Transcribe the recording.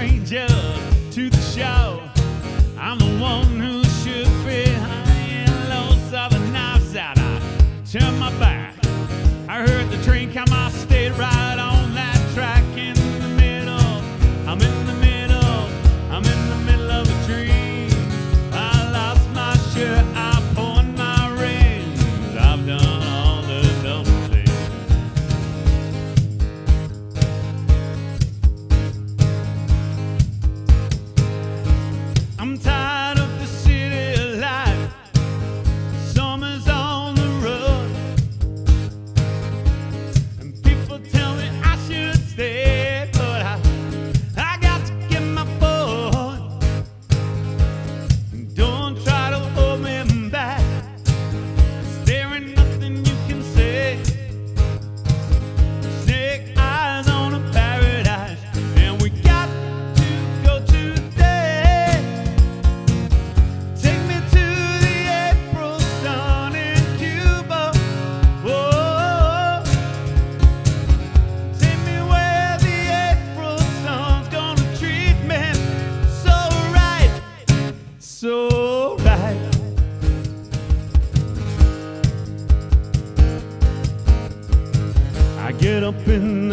strangers to the show. I'm the one who should be high and low, saw the knives out, I turned my back. I heard the train come, I stayed right on that track. In the middle, I'm in the middle, I'm in the middle of a dream. I lost my shirt, I pawned my rings, I've done all the dumb things. I'm tired of the city life, summer's on the road, and people tell me I should stay, but I got to get my board. Don't try to hold me back, there ain't nothing you can say. Snake eyes on a paradise, and we got to go today. Take me to the April sun in Cuba. Whoa, take me where the April sun's gonna treat me so right, so right. I get up in